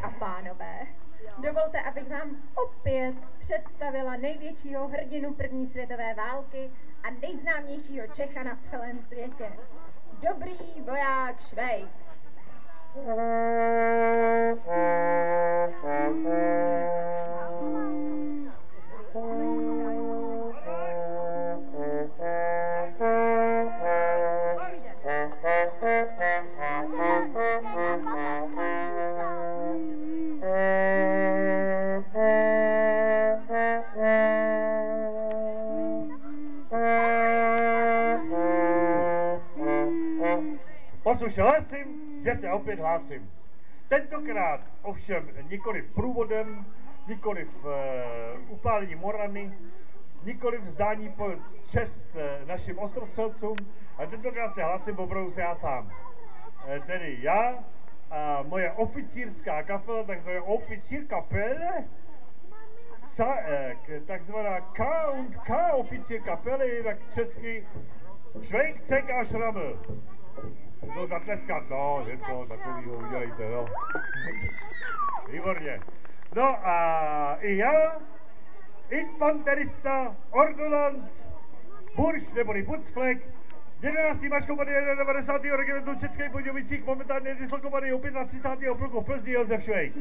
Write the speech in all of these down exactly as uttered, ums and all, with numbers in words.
a pánové, dovolte, abych vám opět představila největšího hrdinu první světové války a nejznámějšího Čecha na celém světě. Dobrý voják Švejk. Posluš, hlásím, že se opět hlásím. Tentokrát ovšem nikoliv průvodem, nikoliv uh, upálení Morany, nikoliv vzdání po čest uh, našim ostrostřelcům, a tentokrát se hlásím opravdu se já sám. E, tedy já a moje oficírská kapela, takzvaná oficír kapele, Sa, e, takzvaná K, K oficír kapely, tak česky Švejk, Cek a Šraml. No zatleskat, no, něco takovýho udělejte, no. Výborně. No a i já, infanterista, ordonanc, burš neboli pucflek, jedenáctý mačkovaný devadesátého regimentu Českých Budějovicích, momentálně dislokovaný opět na třicátého pluku v Plzni, Josef Švejk.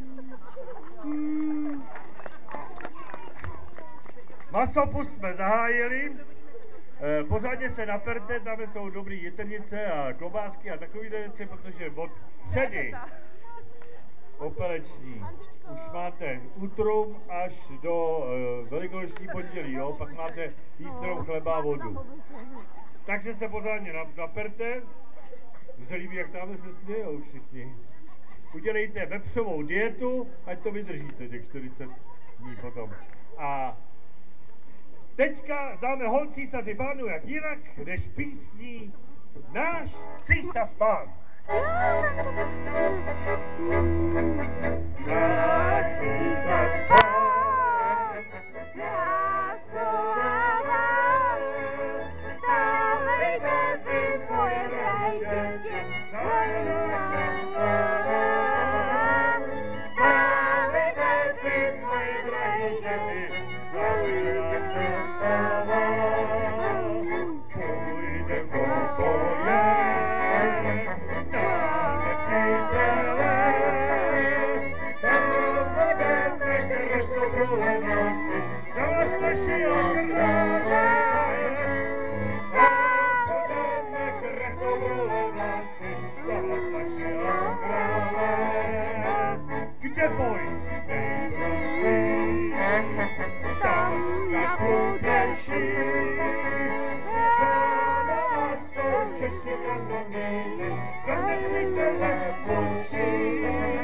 Masopust jsme zahájili. E, pořádně se naperte, tam jsou dobrý jitrnice a klobásky a takové věci, protože od středy popeleční už máte útrum až do e, velikonoční pondělí, jo? Pak máte jístrou chleba a vodu. Takže se pořádně naperte, se líbí, jak tamhle se smějou všichni. Udělejte vepřovou dietu, ať to vydržíte těch čtyřicet dní potom. A teďka známe hol císaři pánu jak jinak, než písní Náš císař pán. Náš císař pán, já slova, stávejte vy moje drahé děti, stávejte vy moje drahé děti, kde boj nejprostý, tam na půdeši, zprává jsou čeští kanovní, kanovníkové půjší.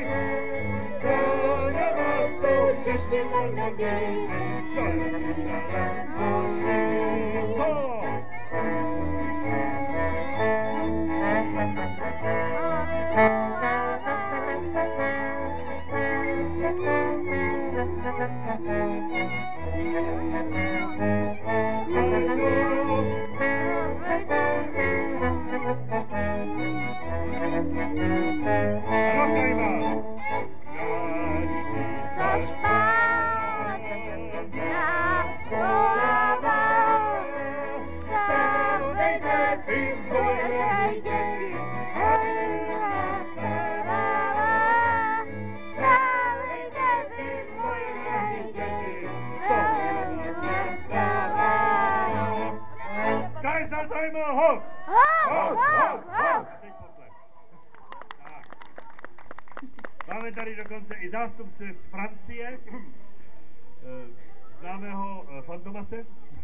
Zprává jsou čeští kanovní, kanovníkové půjší. Máme tady dokonce i zástupce z Francie, známého Fantomase.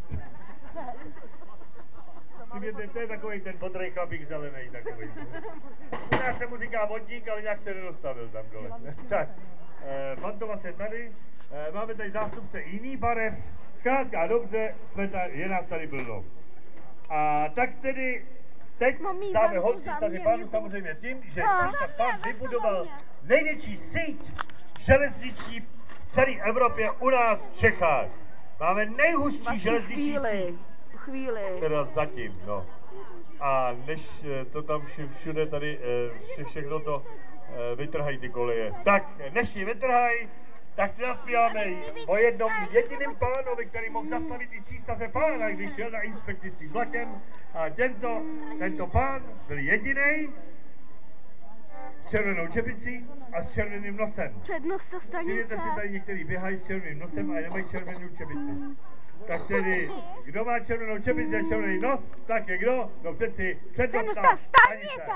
Všimněte, to je takový ten bodrej chlapík zelený takový. U nás se mu říká vodník, ale nějak se nedostavil tam dole. Tak, Fantomas je tady, máme tady zástupce jiný barev, zkrátka dobře, jsme tady, je nás tady plno. A tak tedy teď známe hol císaři pánu samozřejmě tím, že císař pán vybudoval největší síť železniční v celé Evropě u nás v Čechách. Máme nejhustší železniční síť. Chvíli. Teda zatím, no. a než to tam všude tady, vše, všechno to vytrhají ty koleje. Tak, než ji vytrhají, tak si zaspíváme o jednom jediném pánovi, který mohl zastavit i císaře pána, když šel na inspekci s tím vlakem. A tento, tento pán byl jediný s červenou čepicí a s červeným nosem. Přednosta stanice. Všimněte si, tady některý běhají s červeným nosem a nemají červenou čepici. Tak tedy, kdo má červenou čepici a červený nos, tak je kdo? No přeci přednosta stanice.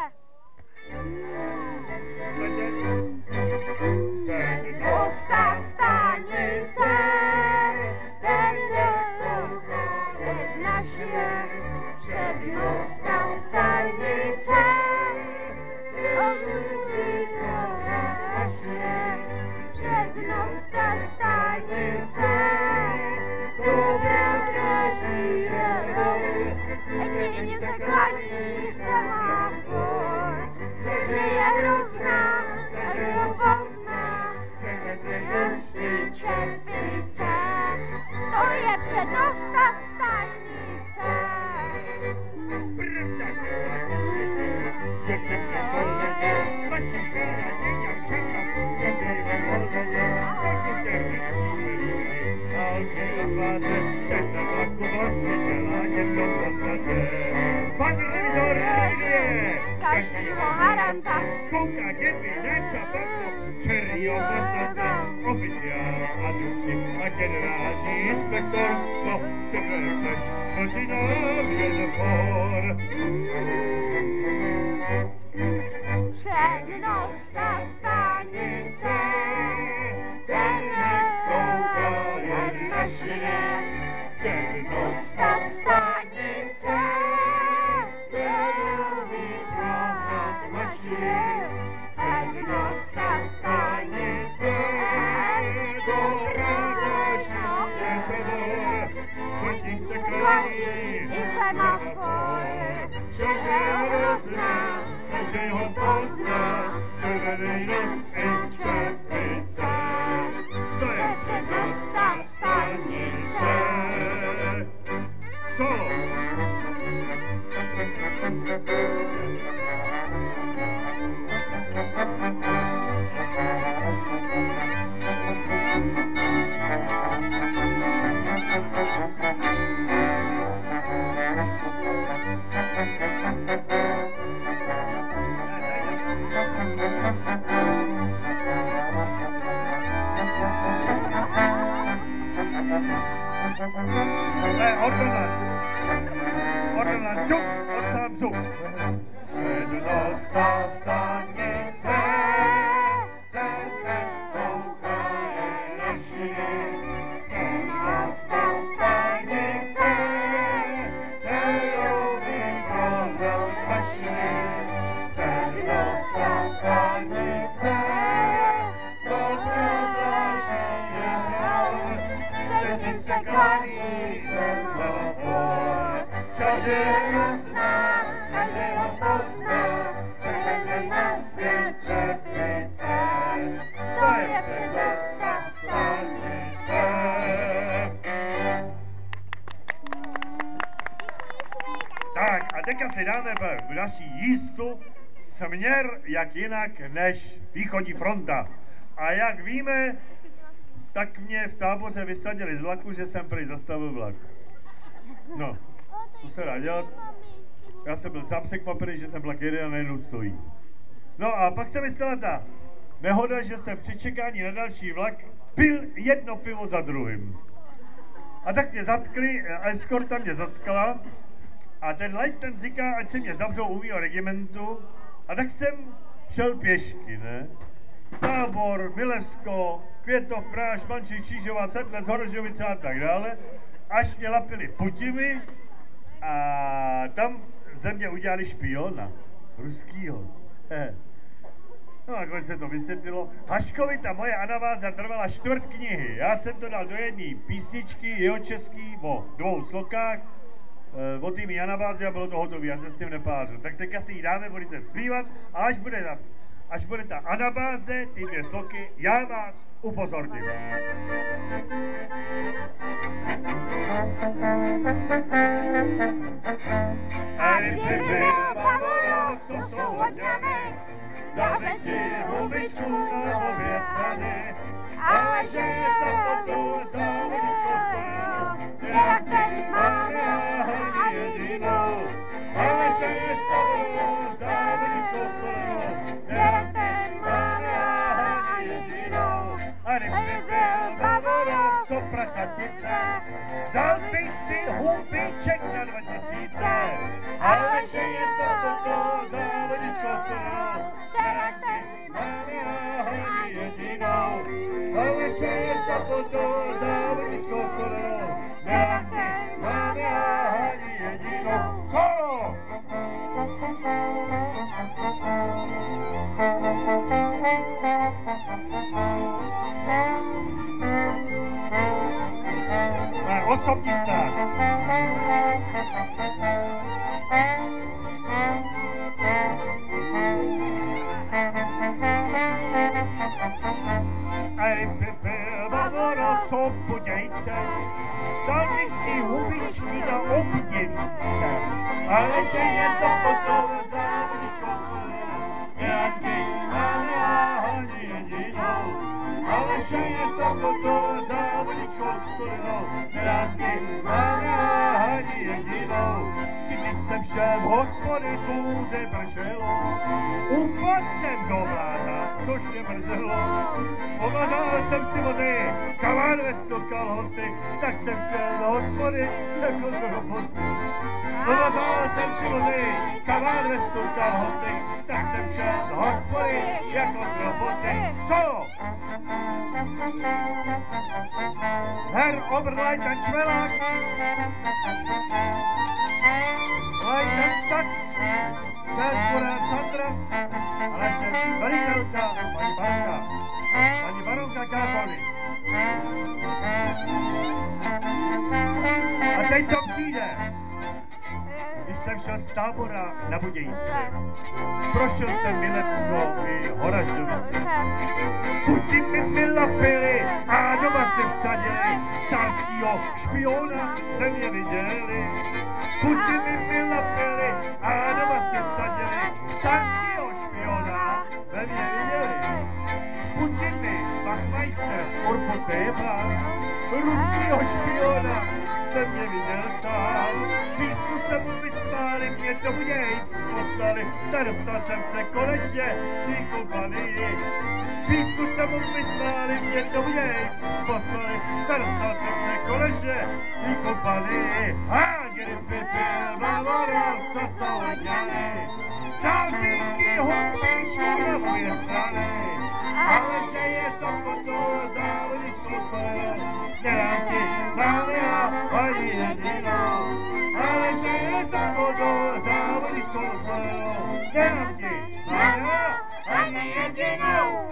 Přednosta stanice, ten je naše. Přednosta stanice, obludy naše. Přednosta stanice, dobrá žije. Jedině se klaní semafor, že je hrozná, tady ho pozná, že nosí čepice. To je přednosta stanice. Pan revizor reviduje každýho haranta, kouká děti na čapaku, čerýho zasada, oficiál a duky a generální inspektor, no převrste, možná jen for. Přednosta stanice, ten nekouká jen na šile. Přednosta stanice, kterou vyprohat mašin. Přednosta stanice, dobrá zášna je pedor, zatím se klaní i semafor, že je hrozná, že ho pozná, červený nos i čepice. To je přednosta stanice. Solo! Ne, ordonanc! Ordonanc, čup, odsám zup! Přednosta stanice, ten nekouká jen na šiny. Přednosta stanice, kterou vyprodat mašiny. Přednosta stanice, dobrá záží je hrozná, zatím se klaní semafor. Každý ho zná, každý ho pozná, každý nás zpět čepice. To je přednosta stanice. Tak a teďka si dáme v naší jízdu směr jak jinak než východní fronta. A jak víme, tak mě v Táboře vysadili z vlaku, že jsem prý zastavil vlak. No, co se dá dělat? Já jsem byl sám překvapený, že ten vlak jede a najednou stojí. No a pak se mi stala ta nehoda, že jsem při čekání na další vlak pil jedno pivo za druhým. A tak mě zatkli, eskorta mě zatkala a ten lieutenant říká, ať se mě zavřou u mýho regimentu. A tak jsem šel pěšky, ne? Tábor, Milevsko, Květov, Práž, Mančík, Čížová, Setlec, Horožovice a tak dále. Až mě lapili putimi a tam ze mě udělali špiona, ruskýho. No a když se to vysvětlilo, Haškovi ta moje anabáza trvala čtvrt knihy. Já jsem to dal do jedné písničky, jeho český, o dvou slokách, e, o tými anabázy a bylo to hotové, já se s tím nepářu. Tak teďka si ji dáme, budete zpívat a až bude, na, až bude ta anabáze, ty dvě sloky, já vás upozorním. Ej, ty Bavoro, co jsou hodňany, dáme ti hubičku na obě strany, ale že je za potu závodničkou celou, jak teď máme hrdí jedinou, ale že je za potu závodničkou celou, jak teď máme hrdí jedinou. A kdyby byl Bavoro, co prakatice, dal bych ty hubiček na dva tisíce, ale že je za potu závodničkou celou, jak teď máme hrdí jedinou. Ale že je za potu závodničkou celou, jak teď máme hrdí jedinou. Solo! To je osobní stát. Ej, byl Bavoro, co podějce, dal bych ti hubičky na obděvíce, ale že je za potou závodničkou celou, jak teď máme ani jedinou, ale že je za potou závodničkou celou, jak teď máme ani jedinou. Když jsem šel v hospody, kůře bršelo, upadl jsem do vláda, což mě mrzelo. Omazal jsem si vody, kavár vestu kalhoty, tak jsem šel do hospody jako z roboty. Omazal jsem si vody, kavár vestu kalhoty, tak jsem šel do hospody jako z roboty. Solo! Herr Oberleitner Čvelák, Leitner Tak, Šéfora Sandra, ale že velitelka, paní Baronka, paní Baronka Kázony. A teď to přijde. Když jsem šel z Tábora na Budějice, prošel jsem Milecko i Horažďovice. Puti mi vylapili a doma si vsadili, carskýho špiona ve mě viděli. Puti mi vylapili a doma si vsadili, carskýho špiona ve mě viděli. Puti mi Bachmeister Urpoteva, ruskýho špiona ve mě viděl sám. Písku se mu vysmáli, mě do Budějic poslali, tak dostal jsem se konečně z kompanii. Písku se mu vysmáli, mě do Budějic poslali, tak dostal jsem se konečně z kompanii. A kdyby byl Bavoro, co jsou hodňany, dal bych ti hubičku na moje strany, ale že je Sokoto závodničkou celou, nedám ti máme já ani jedinou, ale že je Sokoto závodničkou celou, nedám ti máme já ani jedinou.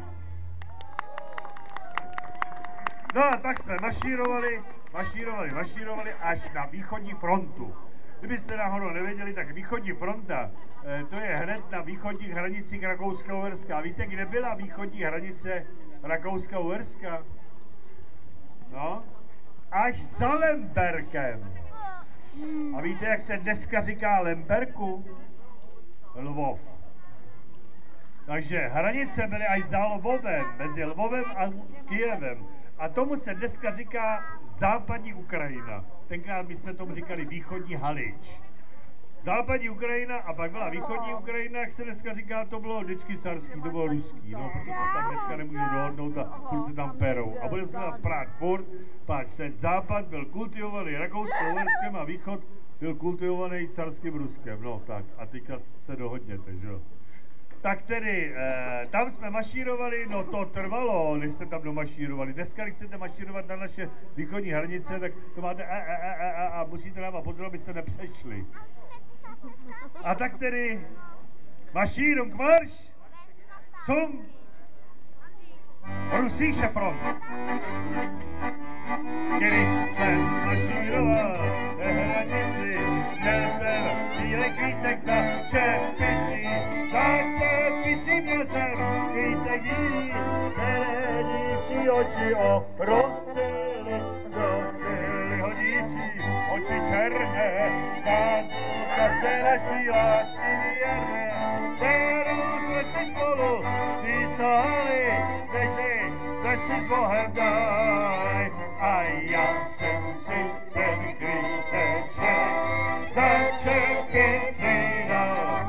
No a tak jsme mašírovali, mašírovali, mašírovali až na východní frontu. Kdybyste náhodou nevěděli, tak východní fronta, to je hned na východních hranicích Rakouska-Uherska. A víte, kde byla východní hranice Rakouska-Uherska? No, až za Lemberkem. A víte, jak se dneska říká Lemberku? Lvov. Takže hranice byly až za Lvovem, mezi Lvovem a Kyjevem. A tomu se dneska říká západní Ukrajina. Tenkrát my jsme tomu říkali východní Halič. Západní Ukrajina a pak byla východní Ukrajina, jak se dneska říká, to bylo vždycky carský, to bylo ruský. No, protože se tam dneska nemůžu dohodnout a furt se tam perou. A budeme se tam prát furt, páč ten západ byl kultivovaný Rakousko-Uherskem a východ byl kultivovaný carským Ruskem. No tak, a teďka se dohodněte, že jo. Tak tedy, eh, tam jsme mašírovali, no to trvalo, než jste tam domašírovali. Dneska, když chcete mašírovat na naše východní hranice, tak to máte a, a, a, a, a musíte dávat pozor, abyste nepřešli. A tak tedy, mašírung marš, zum Rusíše front. Když jsem mašíroval na hranici, měl jsem bílej kvítek za čepicí, za čepicí měl jsem kvítek víc, oči, oči, o, rozceli, rozceli hodíčí, oči černé, tátu, každé naší lásky věrné, kterou jsme si spolu přísahali, teď mi začít Bohem daj. A já jsem si ten kvíteček začepit si dal,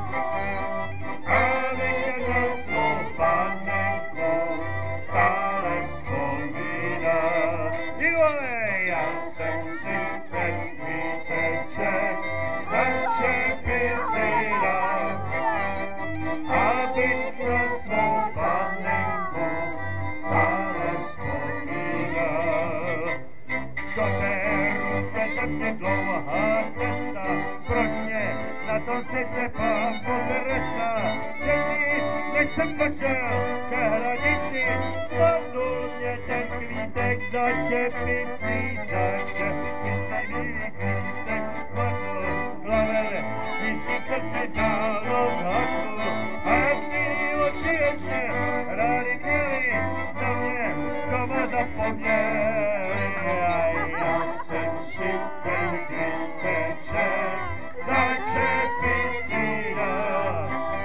abych na svou panenku stále vzpomínal. Ivole, já jsem si ten kvíteček začepit si dal, abych na svou panenku stále vzpomínal. Do té ruské země dlouhá cesta, proč mě na tom světě Pán potrestá? Děti, než jsem došel ke hranici, spadnul mě ten kvítek začepicí, začepicí bílý kvítek spadl hlavě, ničí srdci dálo zhasl, a jak ty oči ještě rádi měli, na mě doma zapomněli. Já jsem si ten kvíteček začepit si dal,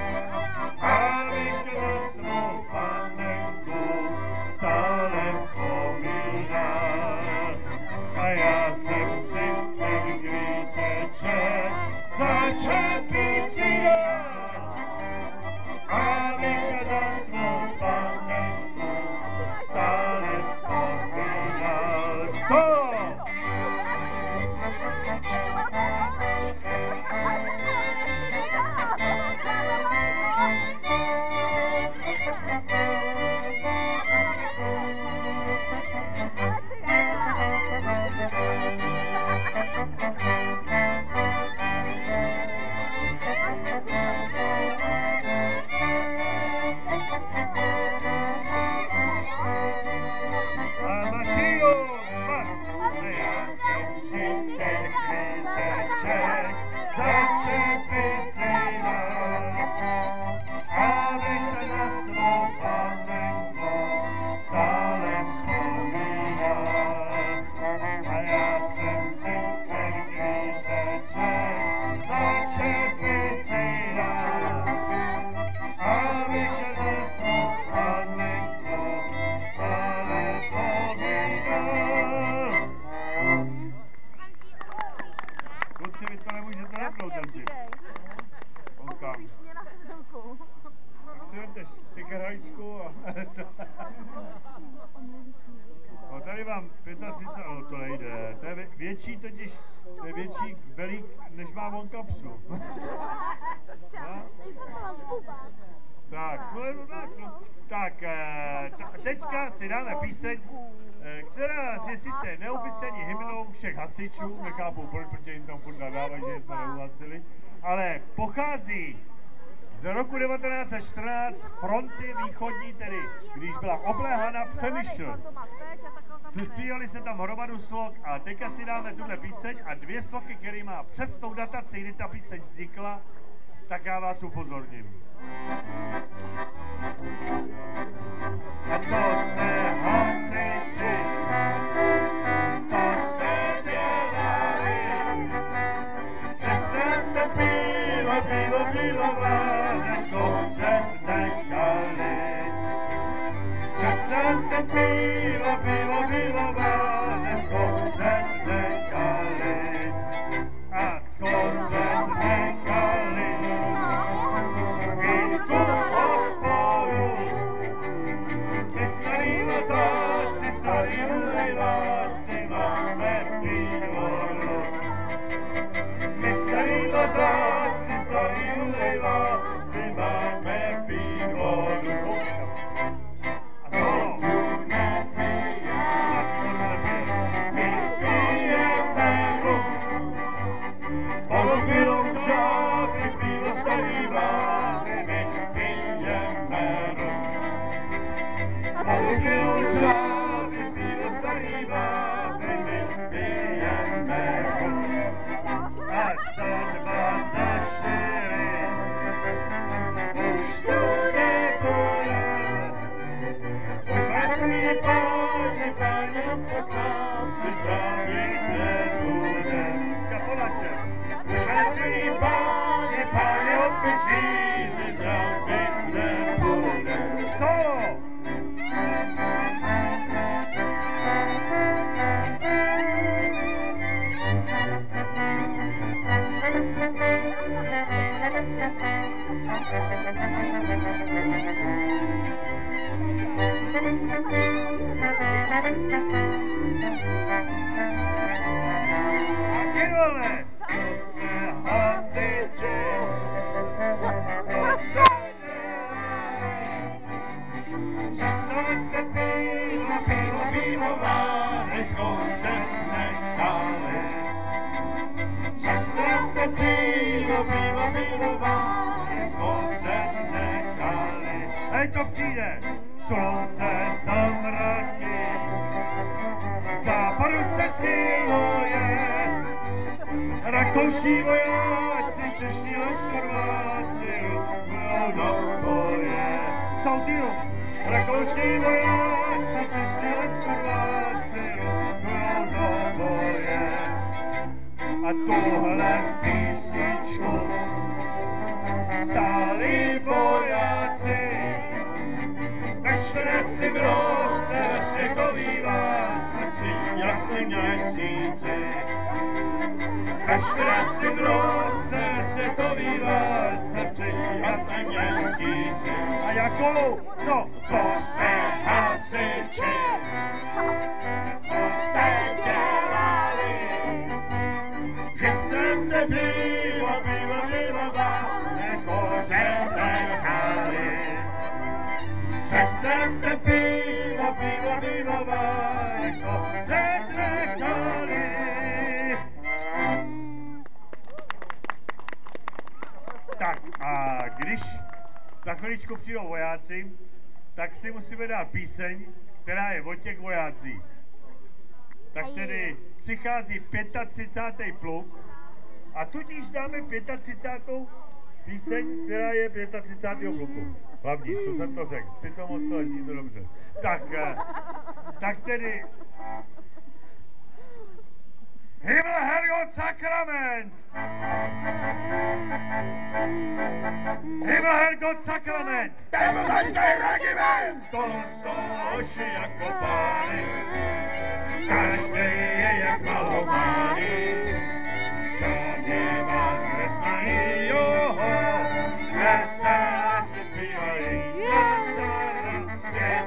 abych na svou panenku stále vzpomínal. A já jsem si ten kvíteček začepit si dal, abych na svou panenku stále vzpomínal. Co? No tady mám třicet pět, no to nejde, to je větší totiž, to je větší belík, než má on kapsu. Tak, no je to tak, no. Tak, e, teďka si dáme píseň, e, která je sice neoficiální hymnou všech hasičů, nechápu proč, protože jim tam furt nadávají, že něco neuhasili, ale pochází z roku devatenáct set čtrnáct z fronty východní, tedy když byla obléhána Přemyšl. Zpívali se tam hromadu slok a teďka si dáme tuhle píseň a dvě sloky, které má přesnou dataci, kdy ta píseň vznikla, tak já vás upozorním. A co jste hasiči, co jste dělali, že jste to pivo, pivo, pivo, co se nechali, že jste to pivo, pivo, pivo, co se nechali, a co se nechali, i tu hospodu, i starý vazáci, starý ulejváci, máme pivoru, my starý vazáci, starý ulejváci, máme pivoru. Už to nebude, už vlastně pivováry z konce nechali. Přestřelte pivo, pivo, pivováry z konce nechali. Hej, to přijde! Slunce zamraky, západu se schyluje, rakouští vojáci, čeští Čtvrtáci rupnou do boje. Soudíru, rakouští vojáci, čeští Čtvrtáci rupnou do boje. A tuhle písničku stáli vojáci, ve čtrnáctém roce ve světový válce při jasným měsíci. Ve čtrnáctém roce ve světový válce při jasném měsíci. A jakou? No, co jste hasiči? Co jste dělali? Že jste te pivo, pivo, pivo, vále zhoře nechali. Že jste te pivo, pivo, pivo, vále zhoře nechali. Tak a když za chviličku přijdou vojáci, tak si musíme dát píseň, která je o těch vojácích. Tak tedy přichází třicátý pátý pluk a tudíž dáme třicátou pátou píseň, která je třicátého pátého pluku. Hlavní, co jsem to řekl, pitomost to zní to dobře. Tak, tak tedy... Himmel, Herrgott, Sakrament! Himmel, Herrgott, Sakrament! Demonstračný regiment! To jsou oči jako pány, každý je jak malovaný. Žádně vás neznají, joho, veselásky zpívají. Jasara,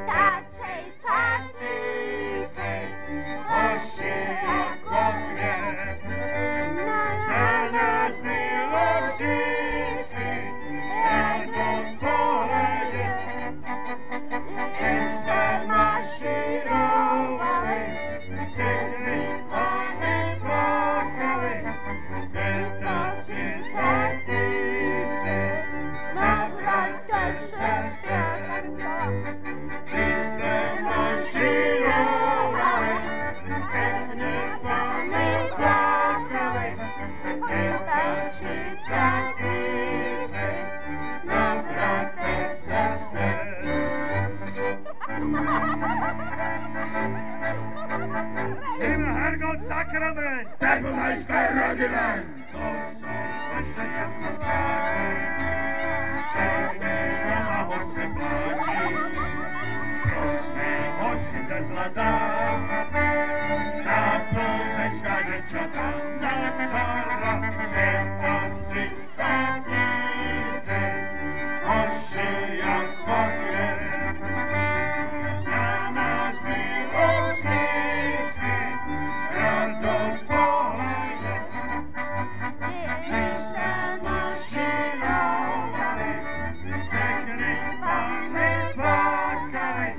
třicátníci, oči jako květ. Na nás vyložíci, radost pohledět. My jsme maširovali, všechny oni plakali. Třicátníci, navraťte se zpět. My jsme maširovali, všechny oni plakali. Třicátníci, navraťte se zpět. Himmel, Herrgott, Sakrament! Demonstračný regiment! To jsou vaše jako pány, když na hoře pláčí, pro své oči ze zlata. Ta plzeňská děvčata na cara, třicátníci, oči jako květ. Na nás milošníci, radost pohledět. My jsme mašinovali, všechny pány plakali.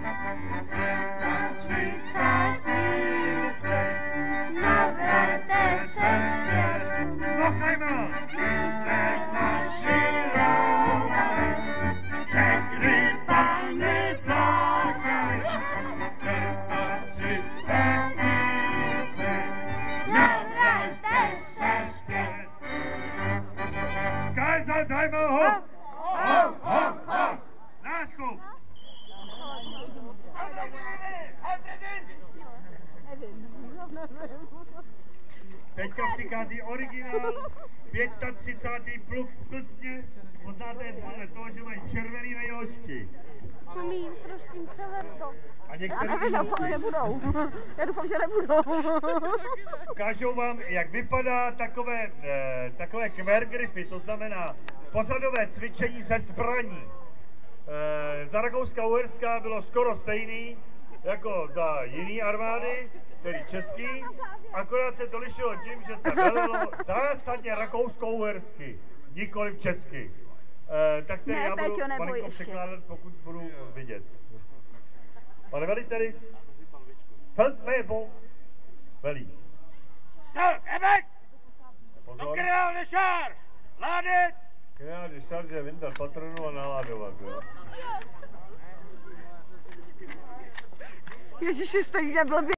Třicátníci, navraťte se zpět. Machajme! My jsme mašinovali, všechny pány plakali. Třicátníci, navraťte se zpět. Kaiser, dreimal hoch! Ho, ho, ho! Nástup! Teďka přichází originál, třicátý pátý pluk z Plzně. Poznáte je podle toho, že mají červený nejložky. Mami, prosím, přever to. A některé Já doufám, že nebudou. Já doufám, že nebudou. ukážou vám, jak vypadá takové, eh, takové kvergrify, to znamená pořadové cvičení ze zbraní. Eh, za Rakouska-Uherská bylo skoro stejný jako za jiný armády, tedy český, akorát se to lišilo tím, že se velilo zásadně rakousko-uhersky, nikoliv česky. Eh, tak tedy Ne, já budu Péťo, neboj malinko ještě. překládat, pokud budu vidět. Pane veliteli, Feldwebel velí. Co, Ebek? Do Pozor. Creole de Charge! Ládit! Creole de Charge je vyndat patronu a naládovat, jo. Ježiši, stejně blbě.